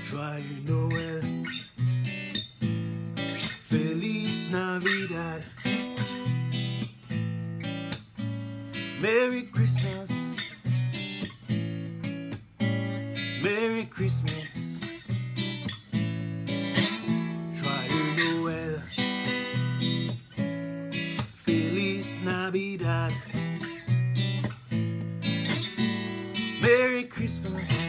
Joyeux Noël, Feliz Navidad, Merry Christmas, Merry Christmas, Joyeux Noël, Feliz Navidad, Merry Christmas.